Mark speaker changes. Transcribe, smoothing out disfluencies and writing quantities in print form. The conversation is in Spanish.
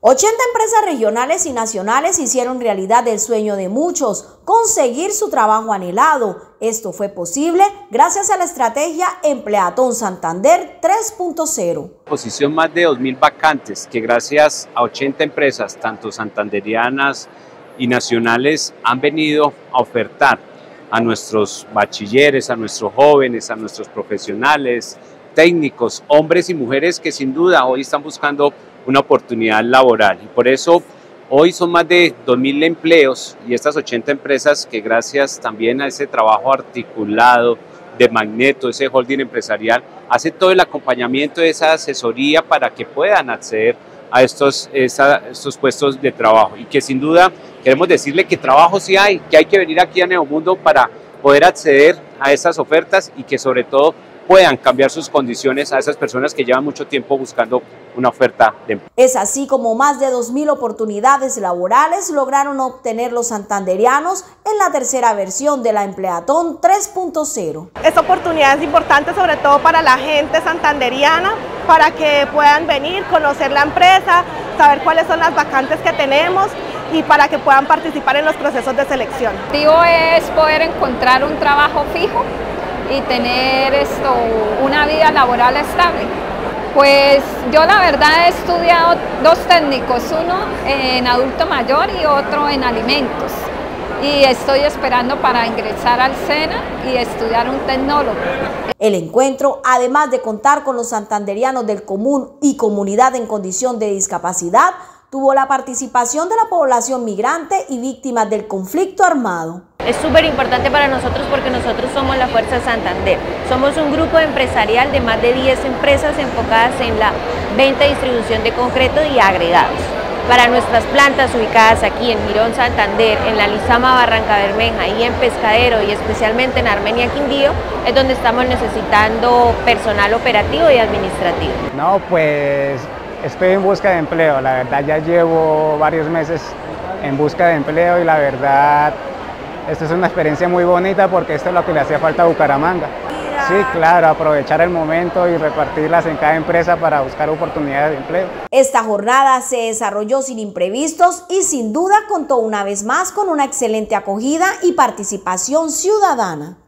Speaker 1: 80 empresas regionales y nacionales hicieron realidad el sueño de muchos, conseguir su trabajo anhelado. Esto fue posible gracias a la estrategia Empleatón Santander 3.0.
Speaker 2: Posición más de 2.000 vacantes que gracias a 80 empresas, tanto santanderianas y nacionales, han venido a ofertar a nuestros bachilleres, a nuestros jóvenes, a nuestros profesionales, técnicos, hombres y mujeres que sin duda hoy están buscando una oportunidad laboral, y por eso hoy son más de 2.000 empleos y estas 80 empresas que gracias también a ese trabajo articulado de Magneto, ese holding empresarial, hace todo el acompañamiento de esa asesoría para que puedan acceder a estos puestos de trabajo, y que sin duda queremos decirle que trabajo sí hay, que hay que venir aquí a Neomundo para poder acceder a esas ofertas y que sobre todo puedan cambiar sus condiciones a esas personas que llevan mucho tiempo buscando una oferta de empleo.
Speaker 1: Es así como más de 2.000 oportunidades laborales lograron obtener los santanderianos en la tercera versión de la Empleatón 3.0.
Speaker 3: Esta oportunidad es importante sobre todo para la gente santanderiana, para que puedan venir, conocer la empresa, saber cuáles son las vacantes que tenemos y para que puedan participar en los procesos de selección.
Speaker 4: El objetivo es poder encontrar un trabajo fijo y tener una vida laboral estable. Pues yo la verdad he estudiado dos técnicos, uno en adulto mayor y otro en alimentos, y estoy esperando para ingresar al SENA y estudiar un tecnólogo.
Speaker 1: El encuentro, además de contar con los santanderianos del común y comunidad en condición de discapacidad, tuvo la participación de la población migrante y víctimas del conflicto armado.
Speaker 5: Es súper importante para nosotros porque nosotros somos la Fuerza Santander. Somos un grupo empresarial de más de 10 empresas enfocadas en la venta y distribución de concreto y agregados. Para nuestras plantas ubicadas aquí en Girón, Santander, en la Lizama, Barranca Bermeja y en Pescadero, y especialmente en Armenia, Quindío, es donde estamos necesitando personal operativo y administrativo.
Speaker 6: No, pues estoy en busca de empleo. La verdad ya llevo varios meses en busca de empleo y la verdad esta es una experiencia muy bonita porque esto es lo que le hacía falta a Bucaramanga. Sí, claro, aprovechar el momento y repartirlas en cada empresa para buscar oportunidades de empleo.
Speaker 1: Esta jornada se desarrolló sin imprevistos y sin duda contó una vez más con una excelente acogida y participación ciudadana.